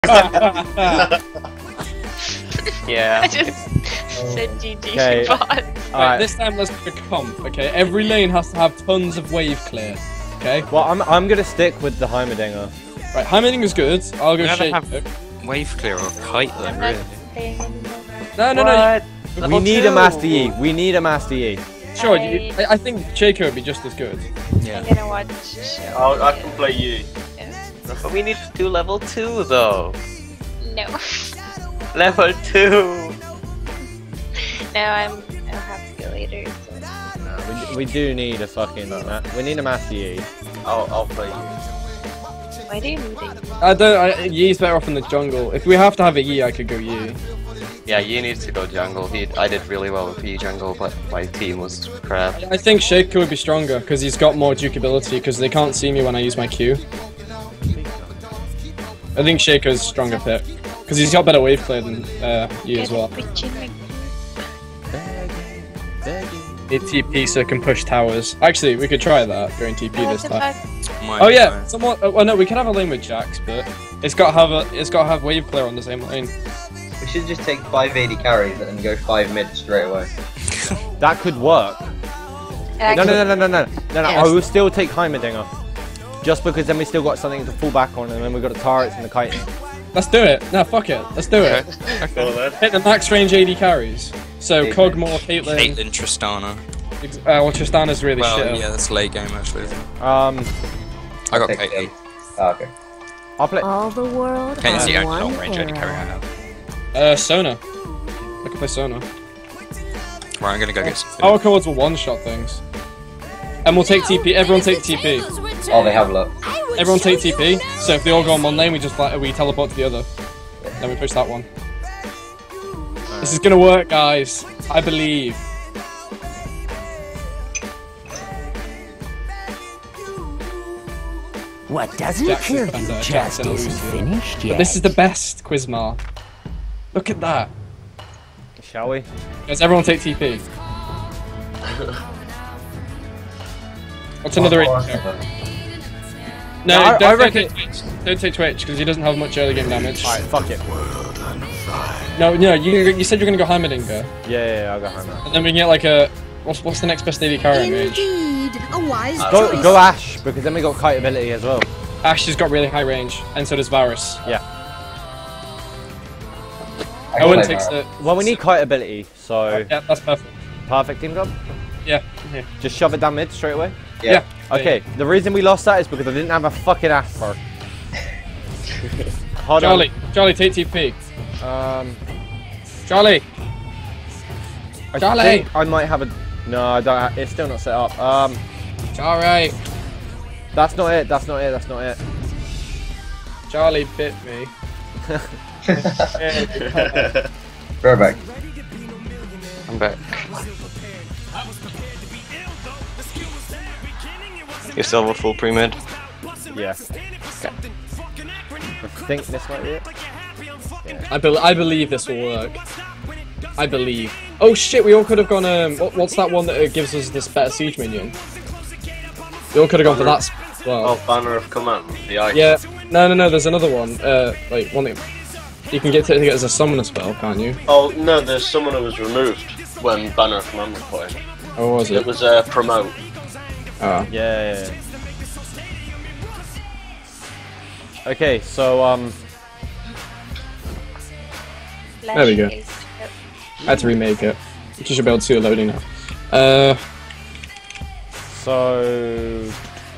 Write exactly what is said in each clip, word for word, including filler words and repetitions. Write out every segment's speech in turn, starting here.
Yeah. I just said G G Okay. bot. Right, Alright. this time let's pick a comp, okay? Every lane has to have tons of wave clear, okay? Well, I'm I'm gonna stick with the Heimerdinger. Right, Heimerdinger is good. I'll go We never Shaco. have wave clear or kite then, I'm really. not playing anymore. No, no, no. We Level need two. a Master Yi. We need a Master Yi. Sure, you, I, I think Shaco would be just as good. Yeah. I'm gonna watch show. I'll, I can play you. But we need to do level two though. No. Level two. No, I'm. I'll have to go later. So. No, we, we do need a fucking. Ma we need a Master Yi. I'll, I'll play you. Why do you need it? I don't. I, Yi's better off in the jungle. If we have to have a Yi, I could go Yi. Yeah, Yi needs to go jungle. He, I did really well with Yi jungle, but my team was crap. I think Shaco would be stronger because he's got more dukability because they can't see me when I use my Q. I think Shaco's stronger pick because he's got better wave clear than uh, Yi as well. He T P so can push towers. Actually, we could try that going T P this time. Oh yeah, someone. Oh no, we can have a lane with Jax, but it's got to have a. It's got to have wave clear on the same lane. We should just take five A D carries and go five mid straight away. That could work. No, no, no, no, no, no, no, no. I will still take Heimerdinger. Just because then we still got something to fall back on, and then we got the turrets and the kiting. Let's do it. No, fuck it. Let's do it. Hit the max range A D carries. So Kog'Maw, Caitlyn. Caitlyn, Tristana. Uh, well, Tristana's really Well, shit. yeah, that's late game actually. Um, I got Take Caitlyn. them. Oh, okay. I'll play. All the world Caitlyn's the has only one long range I can carry hero. out. Uh, Sona. I can play Sona. Right, I'm gonna go get some food. Our chords will one-shot things. And we'll take T P. Everyone take T P. Oh, they have luck. Everyone take T P. So if they all go on one lane, we just like we teleport to the other. Then we push that one. This is gonna work, guys. I believe. What doesn't Jackson kill found you out. just Jackson isn't loses. finished But yet. this is the best, Quizmar. Look at that. Shall we? Guys, everyone take T P. What's another Oh, eight? awesome. No, Yeah, I- don't, I don't reckon- take Twitch. Don't take Twitch because he doesn't have much early game damage. Alright, fuck it. No, no, you you said you're gonna go Heimerdinger, Yeah, yeah, yeah, I'll go Heimer. and then we can get like a what's what's the next best A D carry in range? Indeed, a wise Go, choice. go Ash, because then we got kite ability as well. Ash has got really high range, and so does Varus. Yeah. I can Owen play takes Mara. the. Well, we need kite ability, so Yeah, that's perfect. perfect team job. Yeah. yeah. Just shove it down mid straight away. Yeah. Okay, the reason we lost that is because I didn't have a fucking Asper. Hold Charlie, Charlie, take T P. on. Um, Charlie. I Charlie! think I might have a. No, I don't. Ha it's still not set up. Um, Charlie. that's not it. That's not it. That's not it. Charlie bit me. Throw back. I'm back. You still have a full pre-mid? Yeah. I think this might be it. I, be I believe this will work. I believe. Oh shit, we all could have gone, um, what, what's that one that uh, gives us this better siege minion? We all could have gone for that as well. Oh, Banner of Command. The icon. Yeah, no, no, no, there's another one. Uh, like, one that you can get to, to get as a summoner spell, can't you? Oh, no, the summoner was removed when Banner of Command was put in. Or was It it? was uh, promote. Ah. Yeah, yeah, yeah. Okay, so um, There we go. I had to remake it. You should be able to see it loading now. Uh, so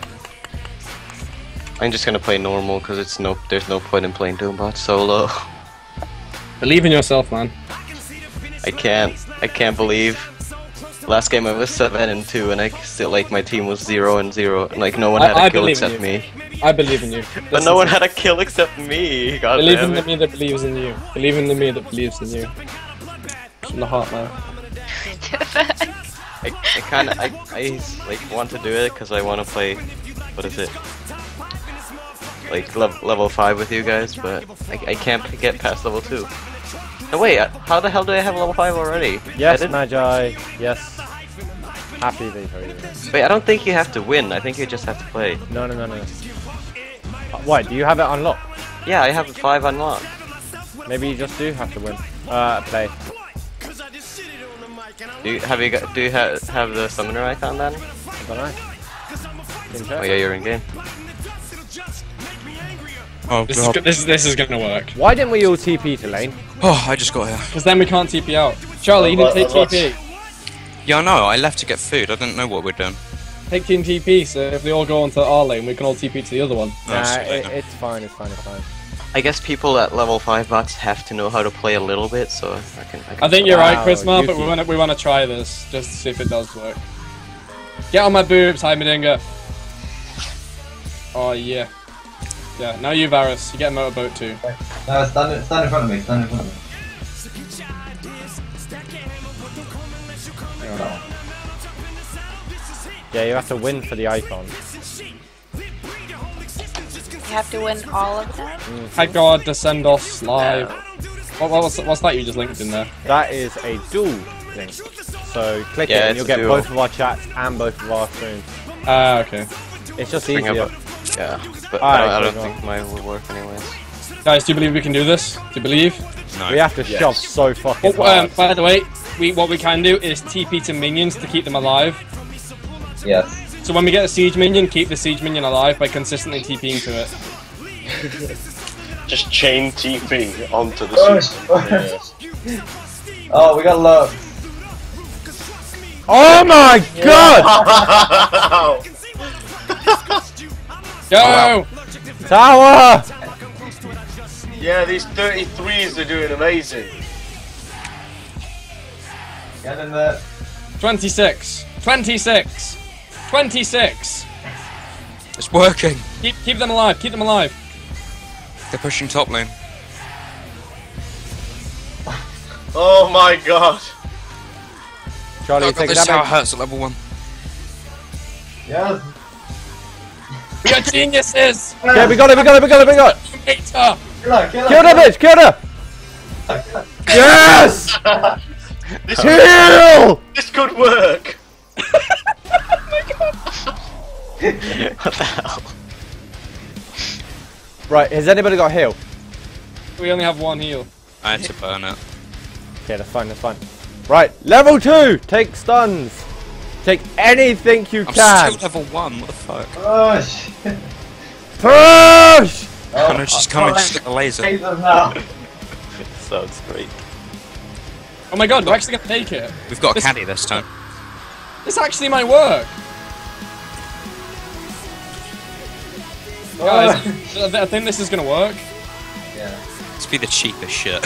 I'm just gonna play normal because it's no, there's no point in playing Doombot solo. believe in yourself, man. I can't, I can't believe. Last game I was seven and two, and I still like my team was zero and zero, and like no one I- had a I kill believe in except you. me. I believe in you. But no one had a kill except me. God Believe damn in the it. me that believes in you. Believe in the me that believes in you. From the heart, man. I, I kind of, I, I like want to do it because I want to play. What is it? Like level level five with you guys, but I, I can't get past level two. No wait, uh, how the hell do I have level five already? I yes, didn't- Magi. Yes. Happy they tell you. Wait, I don't think you have to win. I think you just have to play. No, no, no, no. Uh, Why? Do you have it unlocked? Yeah, I have a five unlocked. Maybe you just do have to win. Uh, play. Do you, have you got, do you ha have the summoner icon then? I don't know. Didn't check. Oh yeah, you're in game. Oh This is, god. go- this, is- this is gonna work. Why didn't we all T P to lane? Oh, I just got here. Because then we can't T P out. Charlie, you What- didn't take what- T P. Yeah, I know. I left to get food. I didn't know what we're doing. Take team T P, so if they all go onto our lane, we can all T P to the other one. No, Nah, it's too late it, now. it's fine, it's fine, it's fine. I guess people at level five bots have to know how to play a little bit, so I can. I, can I think you're Wow, right, Chrisma, but we Yuki. want to we want to try this just to see if it does work. Get on my boobs, Heimerdinger. Oh yeah, yeah. Now you, Varus, you get a motorboat too. No, stand, stand in front of me, stand in front of me. Yeah, you have to win for the icon. You have to win all of them. Hi God, Descendos live. What, what, what's, what's that you just linked in there? That is a dual link. So click Yeah, it and it's you'll a get dual. both of our chats and both of our streams. Ah, okay. It's just Bring up easier. a- yeah, but Alright, I don't, I don't cool, think mine will work anyways. Guys, do you believe we can do this? Do you believe? No. We have to Yes. shove so fucking Oh, um, hard. by the way, we what we can do is T P to minions to keep them alive. Yes. So when we get a siege minion, keep the siege minion alive by consistently TPing to it. Just chain T P onto the Oh, super. Yes. Oh, we got low. Oh my god! Wow. Go! Tower! Yeah, these thirty-threes are doing amazing. Get in there. twenty-six. twenty-six. twenty-six. It's working. Keep keep them alive. Keep them alive. They're pushing top lane. Oh my god. Charlie, Oh, you god, take this tower damage. hurts at level one. Yes. We are geniuses. Yeah, we got it, we got it, we got it, we got it! Hater. Kill her, kill her. Kill her, bitch, kill her! Yes! This, Kill! this could work. What the hell? Right, has anybody got a heal? We only have one heal. I had to burn it. Okay, that's fine, that's fine. Right, level two! Take stuns! Take anything you I'm can! still level one. What the fuck? Oh shit. Push! Oh, no, she's coming. She's got a laser. Take them now. Sounds great. Oh my god, we're actually gonna take it. We've got a This- caddy this time. This actually might work. Guys, I th- I think this is gonna work. Yeah. Let's be the cheapest shit.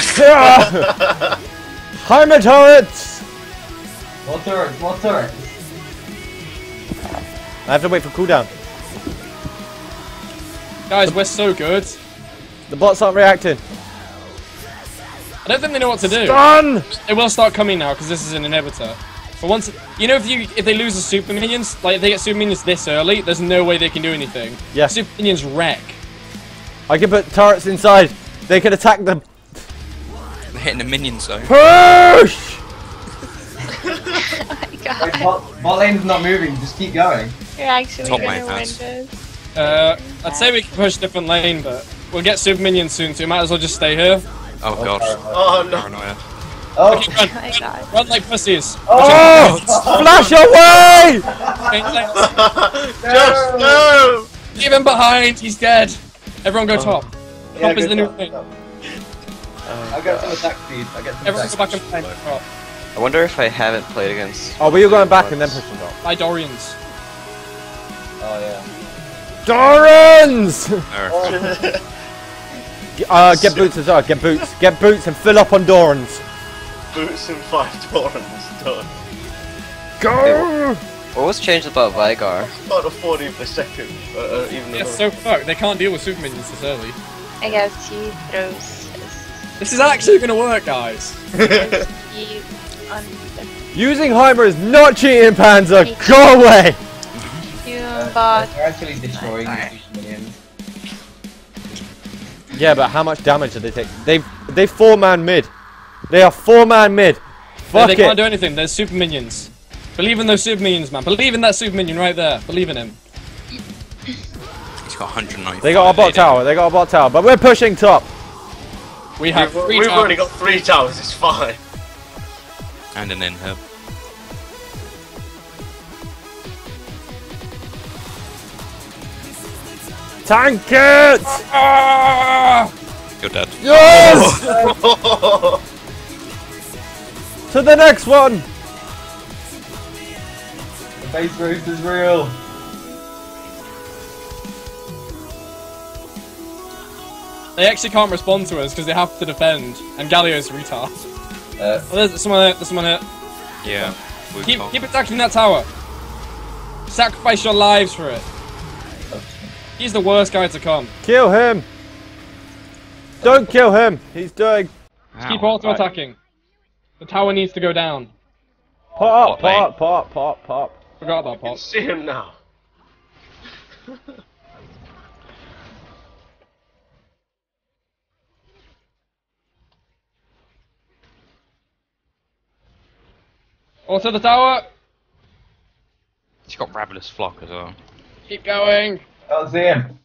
Heimer turrets! More turrets, more turrets. I have to wait for cooldown. Guys, we're so good. The bots aren't reacting. I don't think they know what to do. Stun! They will start coming now because this is an inhibitor. But once, you know, if you if they lose the super minions, like if they get super minions this early, there's no way they can do anything. Yeah. Super minions wreck. I can put turrets inside. They can attack them. They're hitting the minion zone. Push! Oh my Wait, god. bot, bot lane's not moving, just keep going. You're actually Top gonna lane win has. this. Uh, I'd say we can push different lane, but we'll get super minions soon, so we might as well just stay here. Oh god. Oh no. Paranoia. Oh, Okay, run, Oh my god. run like pussies. Oh! Flash away! Just no. Leave him behind. He's dead. Everyone go top. yeah, Top is good the new job, thing. good job. I'll get some attack speed. I'll get some Everyone attack go back speed. and play top. I wonder if I haven't played against. Oh, we were going back and then pushing top. By Dorians. Oh yeah. Dorans! There. Uh, get boots as well. Get boots. Get boots and fill up on Dorans. Boots and five torrents done. Go! What was changed about Vigar? About a forty per second. Uh, uh, even Yeah, though- so fuck. They can't deal with super minions this early. I guess he throws This is actually gonna work, guys. his he on the Using Heimer is not cheating, Panzer. Go away! human bot. They're actually destroying the super minions. Yeah, but how much damage did they take? They they four man mid. They are four man mid. They, Fuck they it. can't do anything. There's super minions. Believe in those super minions, man. Believe in that super minion right there. Believe in him. He's He's got one hundred ninety. They got a bot tower. They got a bot tower, but we're pushing top. We have We've, three we've towers. already got three towers. It's fine. And an inhib. Tank it! Ah! You're dead. Yes! To the next one. The base boost is real. They actually can't respond to us because they have to defend, and Galio's retard. Uh, Oh, there's someone here. There's someone here. Yeah. we Keep can't. keep attacking that tower. Sacrifice your lives for it. He's the worst guy to come. Kill him. Don't kill him. He's doing. Just keep Ow. auto attacking. The tower needs to go down. Pop, Bot lane. pop, pop, pop, pop. Forgot about I can Pop. see him now. Auto the tower. He's got Ravenous Flock as well. Keep going. can't see him.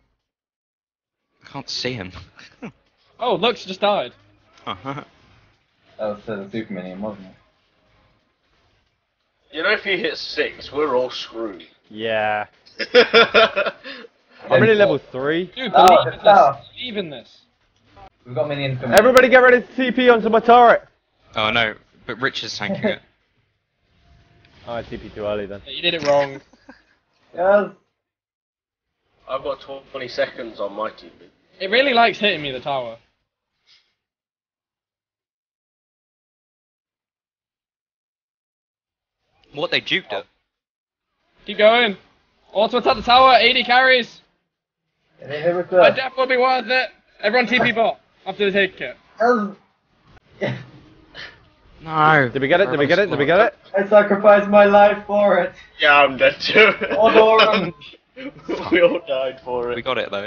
I can't see him. Oh, Lux just died. That was uh, the super minion, wasn't it? You know, if he hits six, we're all screwed. Yeah. We've I'm only level three. Dude, Oh, believe the in tower. this. Believe in this. We've got minions coming. Everybody get ready to T P onto my turret. Oh no, but Rich is tanking it. Oh, I T P too early then. Yeah, you did it wrong. Yes. I've got twenty seconds on my T V. It really likes hitting me, the tower. What, they juked it? Keep going. Auto attack the tower. eighty carries. And then here we My go. death will be worth it. Everyone T P bot after they take it. Yes. No. Did we get it? Did we get it? Did we get it? I sacrificed my life for it. Yeah, I'm dead too. Odoran. We all died for We it. got it though.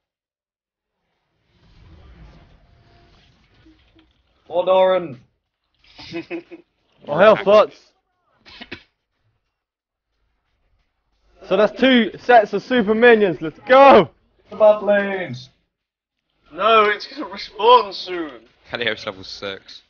Odoran. Oh, health bots. So that's two sets of super minions. Let's go. The bot lane. No, it's gonna respawn soon. Calios level six.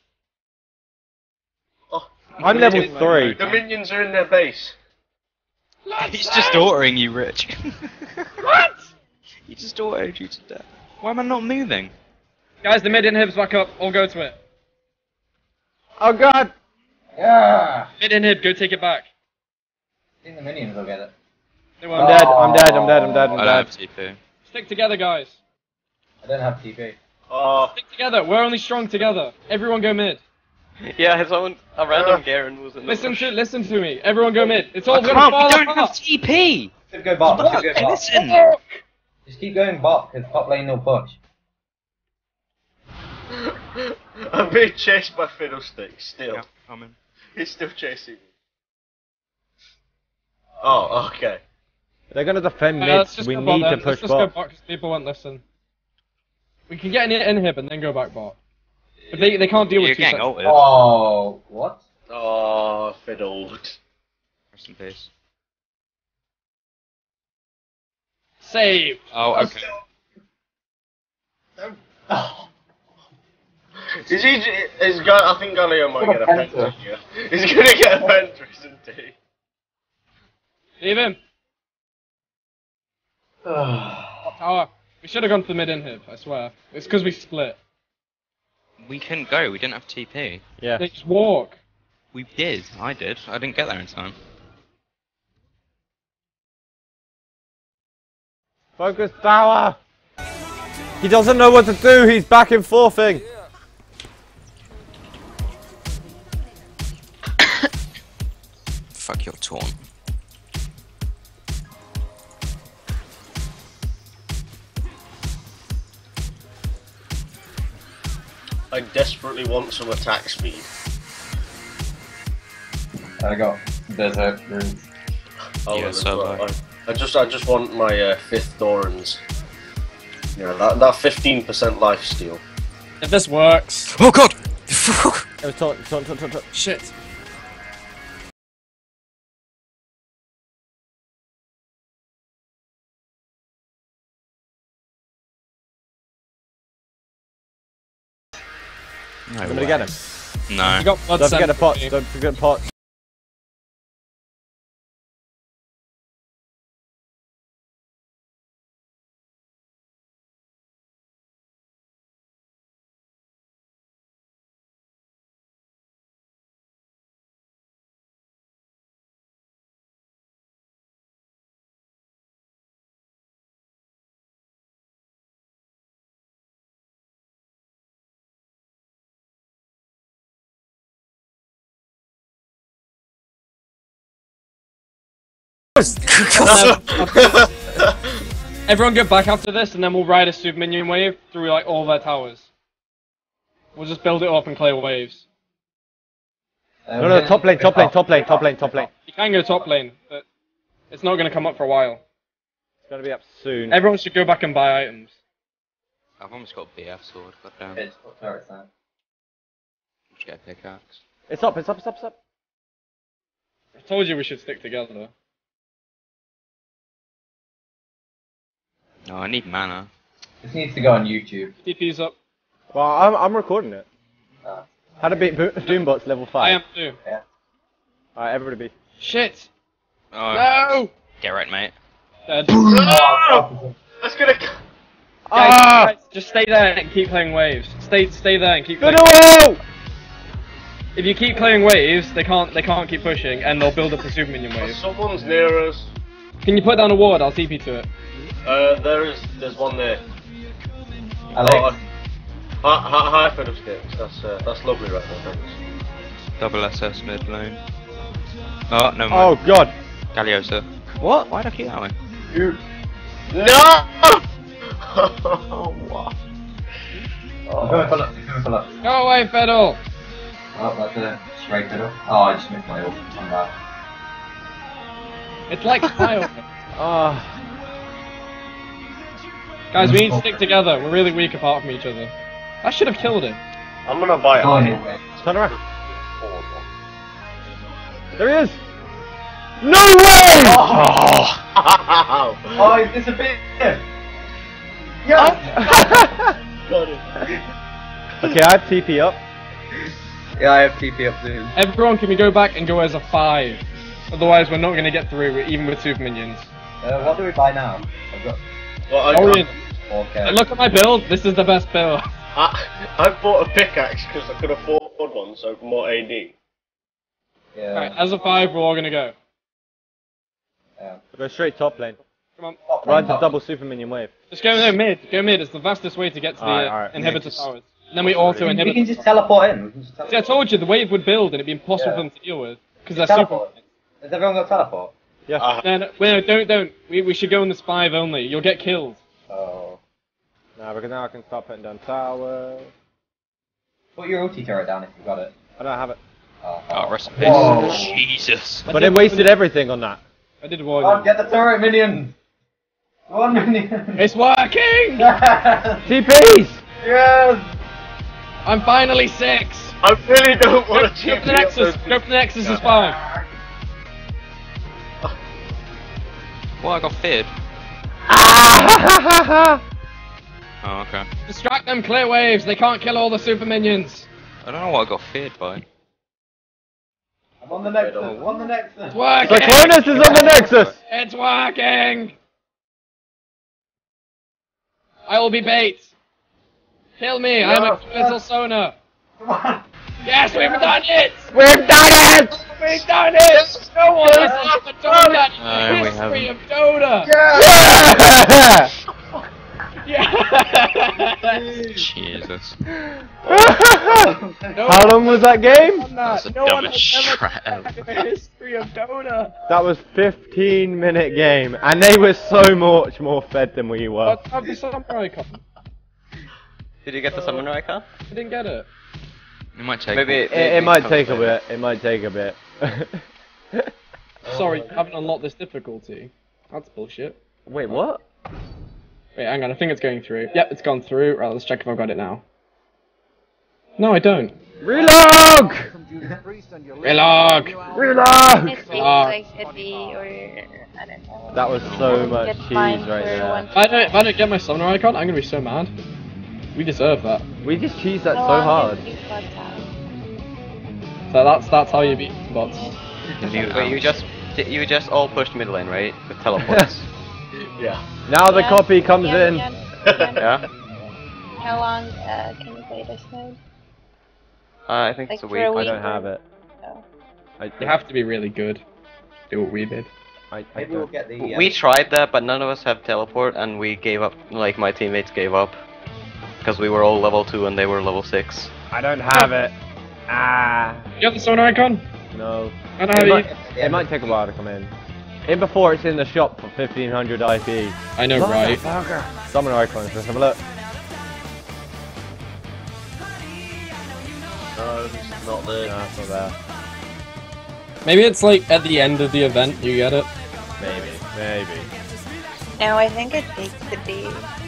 Oh, I'm level three. the minions are in their base. He's just ordering you, Rich. What? He just ordered you to death. Why am I not moving? Guys, the mid inhib's back up. All go to it. Oh god. Yeah. Mid inhib, go take it back. I think the minions will get it. They I'm won't. dead. I'm dead. I'm dead. I'm dead. I'm I don't have dead. T P. Stick together, guys. I don't have T P. Oh, Stick together. We're only strong together. Everyone go mid. Yeah, someone, a random Garen was in the Listen bush. to listen to me. Everyone go mid. It's all I gonna can't, fall we don't have apart. T P! Just go bot. Just go bot. Listen! Just keep going bot, because top lane will push. I'm being chased by Fiddlestick still. Yeah, coming. He's still chasing me. Oh, okay. They're gonna defend Uh, mid. let's just We go bot need then. to Let's push just go bot. bot because people won't listen. We can get an inhib and then go back bot. But they they can't deal You're with two getting sets. ulted. Oh, what? Oh, fiddled. Rest in peace. Save. Oh, okay. Oh. Is he? Is Ga- I think Galio might What get a a penta. penta here. He's gonna get a penta, isn't he? Leave him. Oh. Tower. We should have gone for the mid inhib. I swear. It's because we split. We couldn't go, we didn't have T P. Yeah. They just walk. We did, I did. I didn't get there in time. Focus tower. He doesn't know what to do. He's back and forthing. Fuck your taunt. I desperately want some attack speed. I got desert runes. Oh, Yeah, as so well. do I. I, I just, I just want my uh, fifth Dorans. You know, that that fifteen percent life steal. If this works. Oh god! It was taunt, taunt, taunt, taunt, taunt. Shit. No I'm gonna get him. No. You got blood Don't forget the sample, pots. you. Don't forget the pots. Everyone get back after this, and then we'll ride a super minion wave through like all their towers. We'll just build it up and clear waves. No, no, top lane, top lane, top lane, top lane, top lane. You can go top lane, but it's not going to come up for a while. It's gonna be up soon. Everyone should go back and buy items. I've almost got a B F sword, goddamn. It's what turret's now. Just get a pickaxe. It's up, it's up, it's up, it's up. I told you we should stick together. No, I need mana. This needs to go on YouTube. T P's up. Well, I'm, I'm recording it. Uh, How to beat Bo Doombots level five. I am too. Alright, everybody be. Shit! Oh, No! get right, mate. Dead. That's gonna. Guys, Ah! guys, just stay there and keep playing waves. Stay, stay there and keep. Playing. Fiddle! If you keep clearing waves, they can't, they can't keep pushing, and they'll build up a super minion wave. Someone's near us. Can you put down a ward? I'll T P to it. Uh, there is. There's one there. Alex. Oh, hi, hi, hi, Fiddlesticks. That's uh, that's lovely right there. Thanks. Double S S mid lane. Oh, no Oh mind. god. Galiosa. What? Why'd I keep that way? No! What? I'm going for luck, I'm going for luck. Go away, Fiddle! Oh, that's a straight fiddle. Oh, I just missed my ult. I'm bad. It's like style. Ah. Guys, we need to stick together. We're really weak apart from each other. I should have killed him. I'm gonna buy it. Go on, anyway. Turn around. There he is! No way! Oh! Oh, he's disappeared! Yeah! Got it. Okay, I have T P up. Yeah, I have T P up soon. Everyone, can we go back and go as a five? Otherwise, we're not going to get through, even with super minions. Uh, what do we buy now? I've got Well, I, Orion, okay. and look at my build. This is the best build. I, I bought a pickaxe because I could afford one, so more A D. Yeah. Alright, as a five, we're all going to go. Yeah. Go straight top lane. Come on. Ride the double super minion wave. Just go there mid. Go mid. It's the fastest way to get to the Alright, uh, alright. inhibitor Yeah, just- towers. And then we auto We, inhibit. we can just teleport in. We can just See, I teleport. told you the wave would build and it'd be impossible Yeah. for them to deal with. Because they're super. Teleport. Has everyone got teleport? Yeah. Uh, No, no, no, don't, don't. We, we should go in this five only. You'll get killed. Oh. Now, because now I can start putting down towers. Put your ulti turret down if you got it. I don't have it. Oh, Oh, rest in peace. Whoa. Jesus. I But did it wasted warn everything on that. you. I did warn Oh, you. get the turret minion! One minion! It's working! Yes! T Ps! Yes! I'm finally six! I really don't Go, want go to for cheat the Nexus! Go for the Nexus is five! Well, I got feared. Oh, okay. Distract them, clear waves! They can't kill all the super minions! I don't know what I got feared by. I'm on the Nexus! I'm on the Nexus! It's working! Cyclonus is on the Nexus! It's working! I will be bait! Kill me! I'm a little Sona! Come on! Yes, we've done it! We've done it! We've done it! No one has ever done that in No, the we history of haven't. Dota! Yeah! Yeah! Jesus. No How long was that game? one That's the no one dumbest has ever strat done that in the history of Dota! That was fifteen minute game, and they were so much more fed than we were. Let's have the samurai icon. Did you get the summon icon? I didn't get it. It might take. Maybe It, it might take a bit. It might take a bit. Sorry, I haven't unlocked this difficulty. That's bullshit. Wait, what? Wait, hang on, I think it's going through. Yep, it's gone through. Right, let's check if I've got it now. No, I don't. Relog! Relog! Relog! It seems Ah. like it'd be, or I don't know. That was so much Get cheese mine right for there. one- If I don't, if I don't get my summoner icon, I'm gonna be so mad. We deserve that. We just cheese that How so long hard. did you flood town? So that's that's how you beat bots. You, wait, you just you just all pushed mid lane, right? With teleports. Yeah. Now the Yeah, copy comes yeah, in. yeah, yeah. Yeah. How long uh, can you play this mode? Uh, I think Like it's a for week. a I week? don't have it. Oh. I, You have to be really good. Do what we did. I, I Maybe we'll don't. get the. We um, tried that, but none of us have teleport, and we gave up. Like my teammates gave up because we were all level two and they were level six. I don't have it. Ah. You have the sonar icon? No. I don't have It might, it. it might take a while to come in. In before it's in the shop for fifteen hundred I P. I know, right? Summon icons, let's have a look. No, it's not there. No, it's not there. Maybe it's like at the end of the event you get it. Maybe, maybe. No, I think it takes to be